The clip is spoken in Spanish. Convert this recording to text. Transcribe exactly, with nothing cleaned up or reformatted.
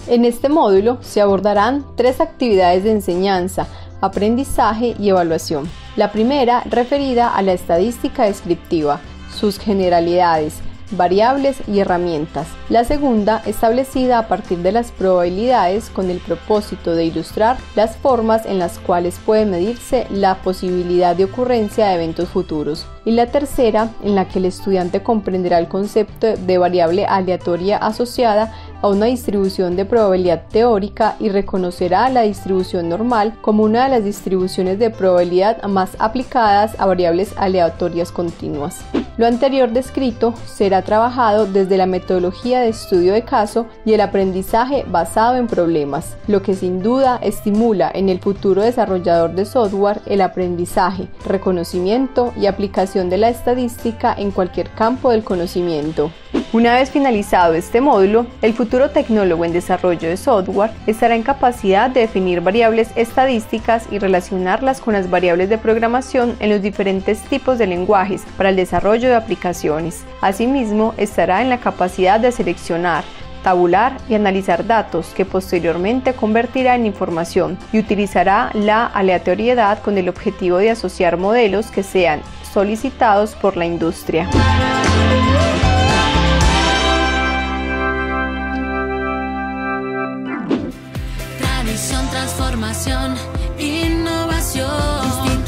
En este módulo se abordarán tres actividades de enseñanza, aprendizaje y evaluación. La primera, referida a la estadística descriptiva, sus generalidades, variables y herramientas. La segunda, establecida a partir de las probabilidades con el propósito de ilustrar las formas en las cuales puede medirse la posibilidad de ocurrencia de eventos futuros. Y la tercera, en la que el estudiante comprenderá el concepto de variable aleatoria asociada a una distribución de probabilidad teórica y reconocerá la distribución normal como una de las distribuciones de probabilidad más aplicadas a variables aleatorias continuas. Lo anterior descrito será trabajado desde la metodología de estudio de caso y el aprendizaje basado en problemas, lo que sin duda estimula en el futuro desarrollador de software el aprendizaje, reconocimiento y aplicación de la estadística en cualquier campo del conocimiento. Una vez finalizado este módulo, el futuro tecnólogo en desarrollo de software estará en capacidad de definir variables estadísticas y relacionarlas con las variables de programación en los diferentes tipos de lenguajes para el desarrollo de aplicaciones. Asimismo, estará en la capacidad de seleccionar, tabular y analizar datos que posteriormente convertirá en información y utilizará la aleatoriedad con el objetivo de asociar modelos que sean solicitados por la industria. Tradición, transformación, innovación.